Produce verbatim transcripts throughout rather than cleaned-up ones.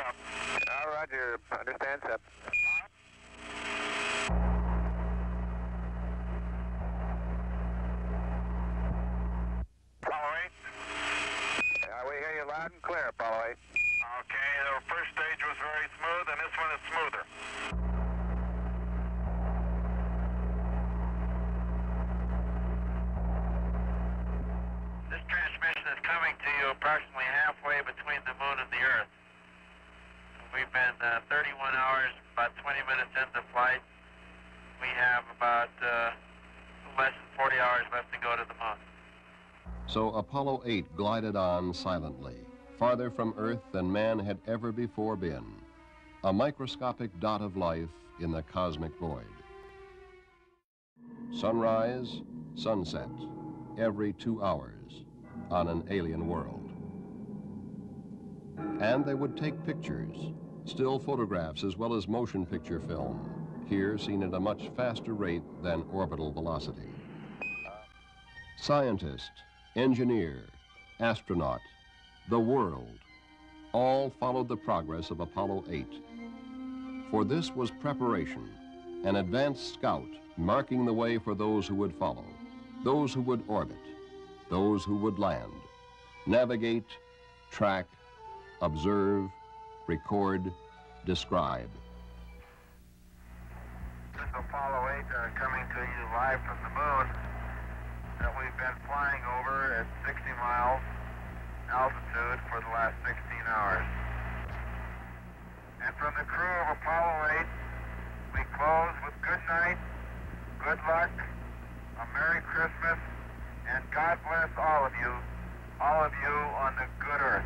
up. Uh, roger. Understand, Sep. Apollo eight. Uh, we hear you loud and clear, Apollo eight. Okay, the first stage was very smooth, and this one is smoother. This transmission is coming to you approximately halfway between the moon and the Earth. We've been uh, thirty-one hours, about twenty minutes into flight. We have about uh, less than forty hours left to go to the moon. So Apollo eight glided on silently, farther from Earth than man had ever before been, a microscopic dot of life in the cosmic void. Sunrise, sunset, every two hours on an alien world. And they would take pictures, still photographs as well as motion picture film, here seen at a much faster rate than orbital velocity. Scientist, engineer, astronaut, the world, all followed the progress of Apollo eight. For this was preparation, an advanced scout marking the way for those who would follow, those who would orbit, those who would land, navigate, track, observe, record, describe. This is Apollo eight uh, coming to you live from the moon that we've been flying over at sixty miles altitude for the last sixteen hours. And from the crew of Apollo eight, we close with good night, good luck, a Merry Christmas, and God bless all of you, all of you on the good Earth.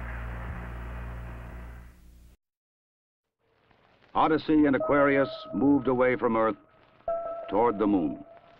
Odyssey and Aquarius moved away from Earth toward the moon.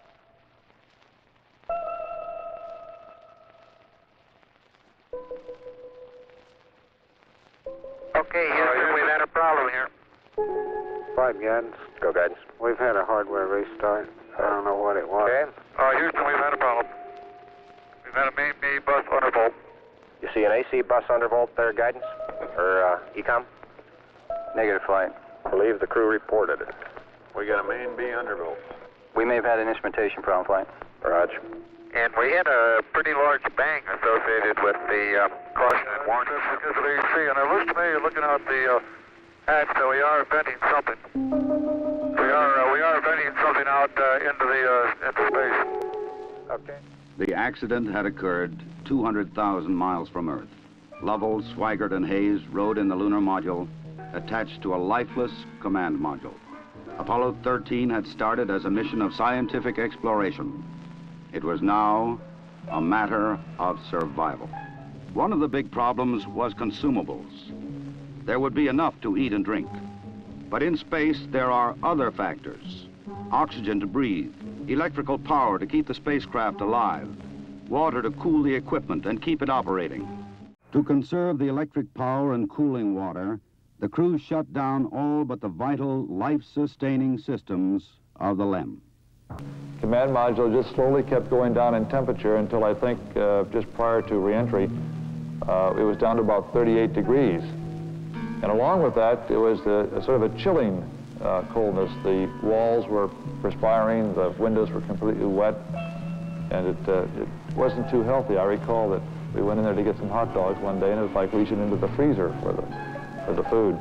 Okay, Houston, we've had a problem here. Five guidance. Go guidance. We've had a hardware restart. I don't know what it was. Okay. Uh, Houston, we've had a problem. We've had a main B bus undervolt. You see an A C bus undervolt there, guidance? Or uh, ecom? Negative flight. I believe the crew reported it. We got a main B undervolt. We may have had an instrumentation problem, flight. Roger. And we had a pretty large bang associated with the uh, caution and warning. That's because of A C, and it looks to me, looking out the uh, hatch, that we are venting something. We are uh, we are venting something out uh, into the uh, into space. Okay. The accident had occurred two hundred thousand miles from Earth. Lovell, Swigert, and Hayes rode in the lunar module attached to a lifeless command module. Apollo thirteen had started as a mission of scientific exploration. It was now a matter of survival. One of the big problems was consumables. There would be enough to eat and drink. But in space, there are other factors. Oxygen to breathe, electrical power to keep the spacecraft alive, water to cool the equipment and keep it operating. To conserve the electric power and cooling water, the crew shut down all but the vital, life-sustaining systems of the L E M. Command module just slowly kept going down in temperature until I think uh, just prior to reentry, uh, it was down to about thirty-eight degrees. And along with that, it was a, a sort of a chilling uh, coldness. The walls were perspiring, the windows were completely wet, and it, uh, it wasn't too healthy. I recall that we went in there to get some hot dogs one day, and it was like reaching into the freezer for the, for the food.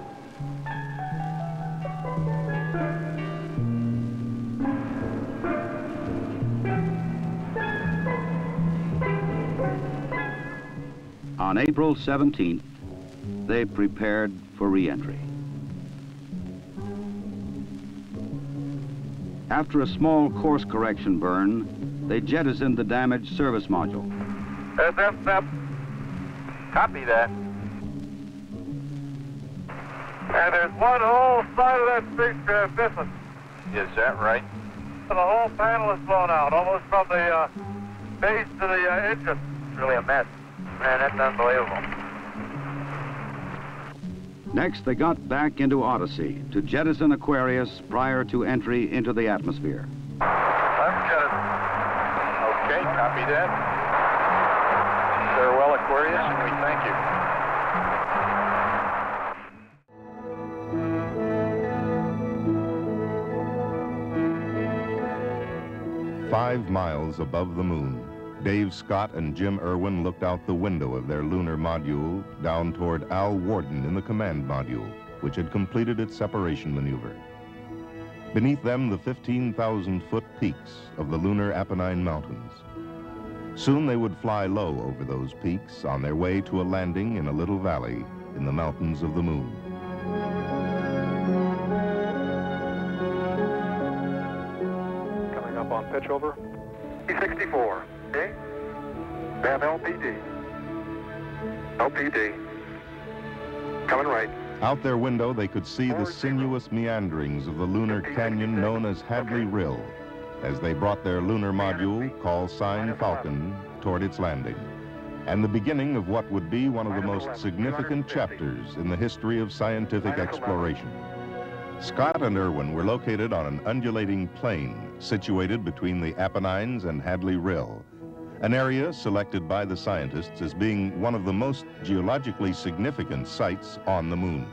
On April seventeenth, they prepared for re-entry. After a small course correction burn, they jettisoned the damaged service module. S F S. Copy that. And there's one whole side of that spacecraft missing. Is that right? The whole panel is blown out, almost from the uh, base to the uh, engine. It's really a mess. Man, that's unbelievable. Next, they got back into Odyssey to jettison Aquarius prior to entry into the atmosphere. Let's get it. Okay, copy that. Farewell, Aquarius, and we thank you. Five miles above the moon, Dave Scott and Jim Irwin looked out the window of their lunar module down toward Al Worden in the command module, which had completed its separation maneuver. Beneath them, the fifteen thousand foot peaks of the lunar Apennine Mountains. Soon they would fly low over those peaks on their way to a landing in a little valley in the mountains of the moon. Coming up on pitch over. P sixty-four, okay? Bam L P D. L P D. Coming right. Out their window, they could see the sinuous meanderings of the lunar canyon known as Hadley Rille as they brought their lunar module, call sign Falcon, toward its landing, and the beginning of what would be one of the most significant chapters in the history of scientific exploration. Scott and Irwin were located on an undulating plain situated between the Apennines and Hadley Rille, an area selected by the scientists as being one of the most geologically significant sites on the moon.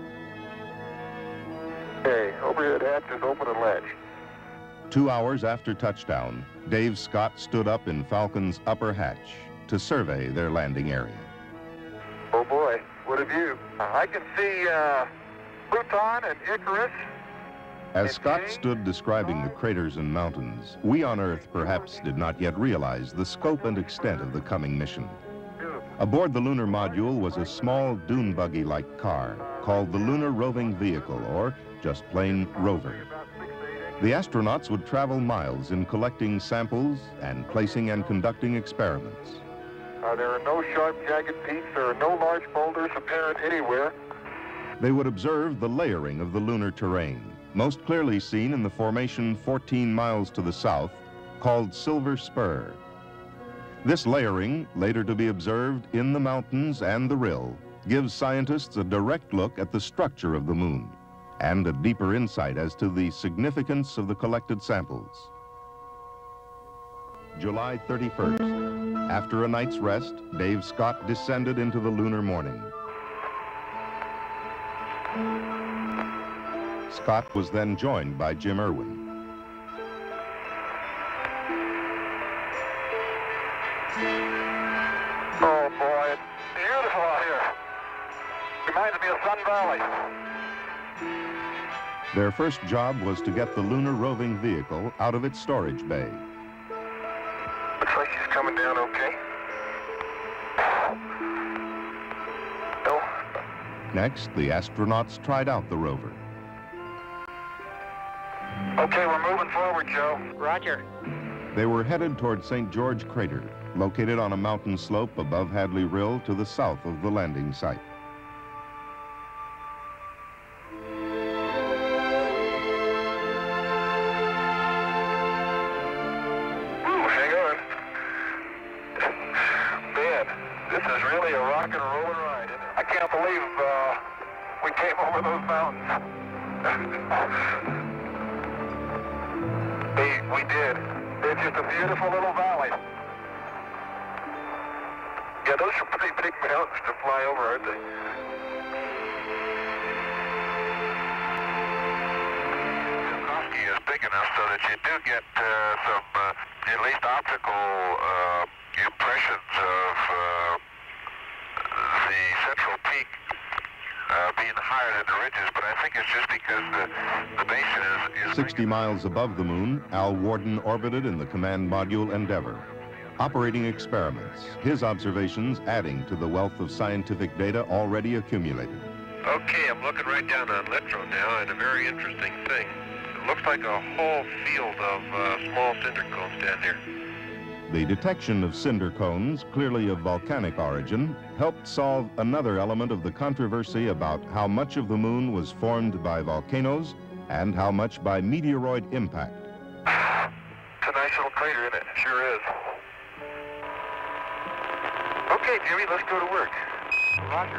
Okay, overhead hatch is open and ledge. Two hours after touchdown, Dave Scott stood up in Falcon's upper hatch to survey their landing area. Oh boy, what a view. I can see uh, Pluton and Icarus. As Scott stood describing the craters and mountains, we on Earth perhaps did not yet realize the scope and extent of the coming mission. Aboard the lunar module was a small dune buggy-like car called the Lunar Roving Vehicle, or just plain rover. The astronauts would travel miles in collecting samples and placing and conducting experiments. Uh, there are no sharp, jagged peaks. There are no large boulders apparent anywhere. They would observe the layering of the lunar terrain, most clearly seen in the formation fourteen miles to the south, called Silver Spur. This layering, later to be observed in the mountains and the Rille, gives scientists a direct look at the structure of the moon and a deeper insight as to the significance of the collected samples. July thirty-first. After a night's rest, Dave Scott descended into the lunar morning. Scott was then joined by Jim Irwin. Oh boy, it's beautiful out here. Reminds me of Sun Valley. Their first job was to get the lunar roving vehicle out of its storage bay. Looks like she's coming down okay. No. Next, the astronauts tried out the rover. Okay, we're moving forward, Joe. Roger. They were headed toward Saint George Crater, located on a mountain slope above Hadley Rille to the south of the landing site. Ooh, hang on. Man, this is really a rock and roll ride, isn't it? I can't believe uh, we came over those mountains. we, we did. It's just a beautiful little valley. Yeah, those are pretty big mountains to fly over, aren't they? Sikorsky is big enough so that you do get uh, some, uh, at least optical uh, impressions of uh, the central peak uh, being higher than the ridges, but I think it's just because the, the basin is... is sixty miles above the moon, Al Worden orbited in the command module Endeavour, operating experiments, his observations adding to the wealth of scientific data already accumulated. Okay, I'm looking right down on Litro now, and a very interesting thing. It looks like a whole field of uh, small cinder cones down there. The detection of cinder cones, clearly of volcanic origin, helped solve another element of the controversy about how much of the moon was formed by volcanoes and how much by meteoroid impact. It's a nice little crater, isn't it? It sure is. Okay, Jimmy, let's go to work. Roger.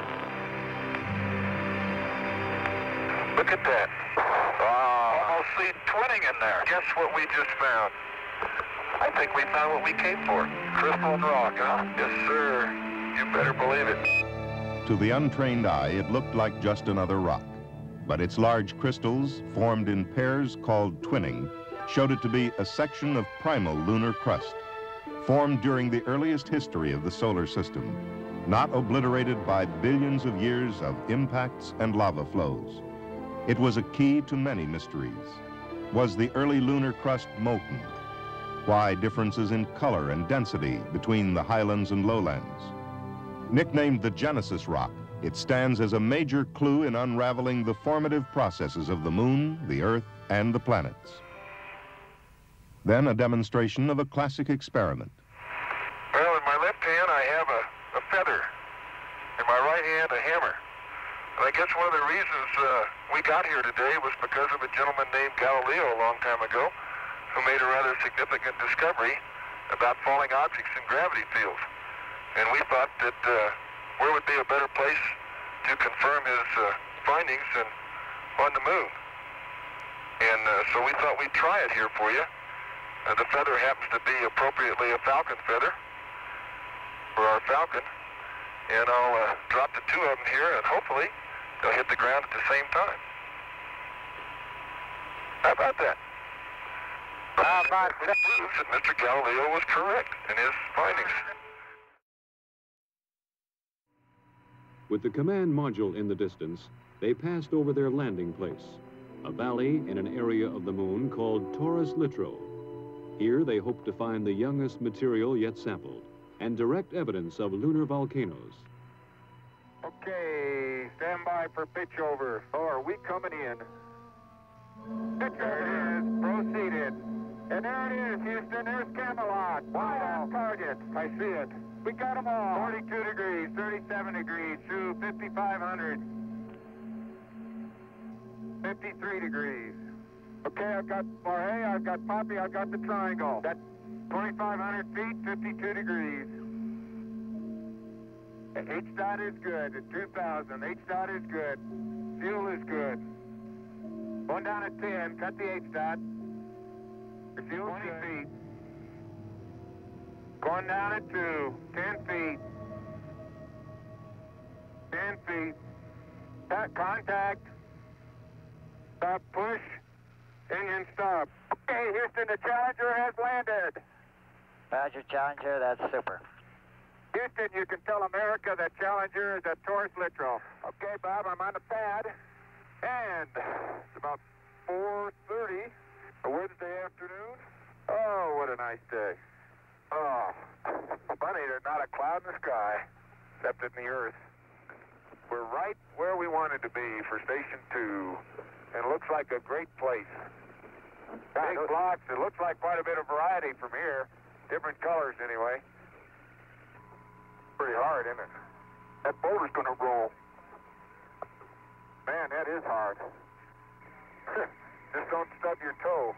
Look at that. Uh, almost see twinning in there. Guess what we just found? I think we found what we came for. Crystal rock, huh? Yes, sir. You better believe it. To the untrained eye, it looked like just another rock. But its large crystals, formed in pairs called twinning, showed it to be a section of primal lunar crust, formed during the earliest history of the solar system, not obliterated by billions of years of impacts and lava flows. It was a key to many mysteries. Was the early lunar crust molten? Why differences in color and density between the highlands and lowlands? Nicknamed the Genesis Rock, it stands as a major clue in unraveling the formative processes of the moon, the Earth, and the planets. Then a demonstration of a classic experiment. Well, in my left hand I have a, a feather. In my right hand a hammer. And I guess one of the reasons uh, we got here today was because of a gentleman named Galileo a long time ago who made a rather significant discovery about falling objects in gravity fields. And we thought that uh, where would be a better place to confirm his uh, findings than on the moon. And uh, so we thought we'd try it here for you. Uh, the feather happens to be appropriately a falcon feather for our falcon. And I'll uh, drop the two of them here, and hopefully they'll hit the ground at the same time. How about that? How about that? It proves that Mister Galileo was correct in his findings. With the command module in the distance, they passed over their landing place, a valley in an area of the moon called Taurus Littrow. Here they hoped to find the youngest material yet sampled, and direct evidence of lunar volcanoes. Okay, stand by for pitch over. Oh, are we coming in? Pitch there it is, proceeded. And there it is, Houston, there's Camelot. Wide on target. I see it. We got them all. forty-two degrees, thirty-seven degrees, through fifty-five hundred. fifty-three degrees. Okay, I've got Jorge, I've got Poppy, I've got the triangle. That's twenty-five hundred feet, fifty-two degrees. H-dot is good at two thousand. H-dot is good. Fuel is good. Going down at ten, cut the H-dot. The fuel's twenty feet. Going down at two, ten feet. ten feet. Cut, contact. Stop, push. Engine stop. Okay, Houston, the Challenger has landed. Roger, Challenger, that's super. Houston, you can tell America that Challenger is at Taurus Littrow. Okay, Bob, I'm on the pad. And it's about four thirty, a Wednesday afternoon. Oh, what a nice day. Oh, funny, there's not a cloud in the sky, except in the Earth. We're right where we wanted to be for Station two, and it looks like a great place. Big blocks, it looks like quite a bit of variety from here. Different colors, anyway. Pretty hard, isn't it? That boulder's going to roll. Man, that is hard. Just don't stub your toe.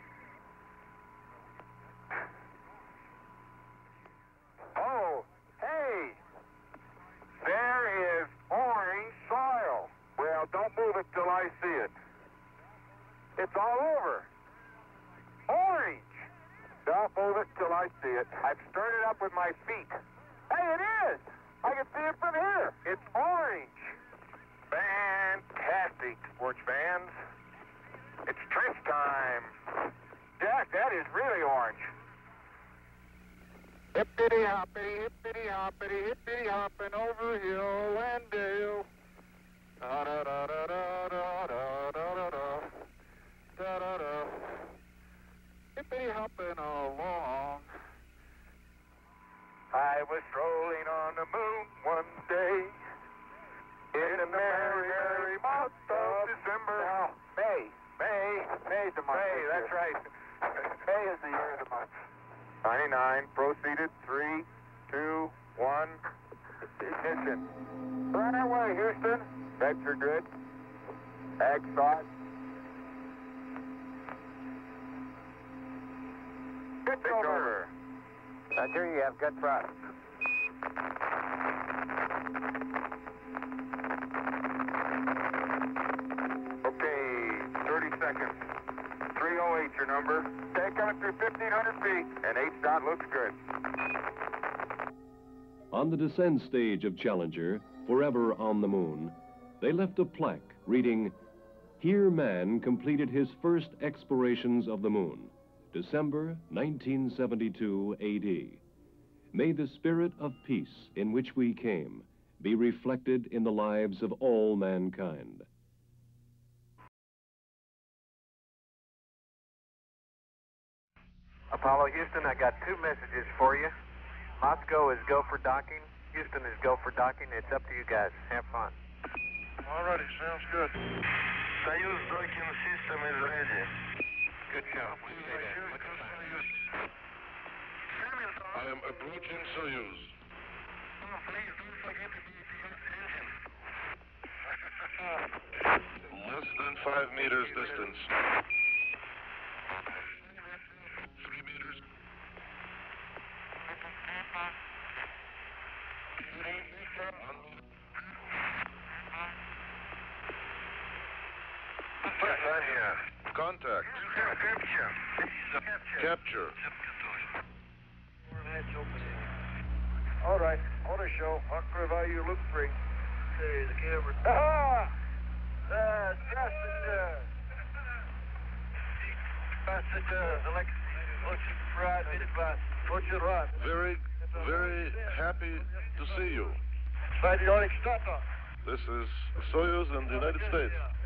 Oh, hey! There is orange soil. Well, don't move it till I see it. It's all over. Orange! Don't move it till I see it. I've stirred it up with my feet. Hey, it is! I can see it from here. It's orange. Fantastic, sports fans. It's trench time. Jack, that is really orange. Hippity hoppity, hippity hoppity, hippity hopping over hill and dale. Da da da da da da da da da da da da. Hippity hopping along. I was strolling on the moon one day in the merry, merry month of December. No, May. May. May's the month. May, that's right. May is the year of the month. ninety-nine, proceeded, three, two, one, ignition. Right away, Houston. Bets are good. Ag thought. Pitch over. Roger, you have good thrust. Okay, thirty seconds. three oh eight your number. Okay, coming through fifteen hundred feet, and H-dot looks good. On the descent stage of Challenger, forever on the moon, they left a plaque reading, Here man completed his first explorations of the moon, December nineteen seventy-two A D. May the spirit of peace in which we came be reflected in the lives of all mankind. Apollo Houston, I got two messages for you. Moscow is go for docking. Houston is go for docking. It's up to you guys. Have fun. Alrighty, sounds good. Soyuz docking system is ready. Good job. I am approaching Soyuz. Oh, please don't forget to be the engine. Less than five meters distance. Three meters. Contact. Capture. Capture. All right, auto show. Aqua value loop three. Okay, the camera. Ah! Uh, passenger. Passenger, electric ride, minibus. What's your ride? Very, very happy to see you. By the Onyx Tata. This is Soyuz and the United States.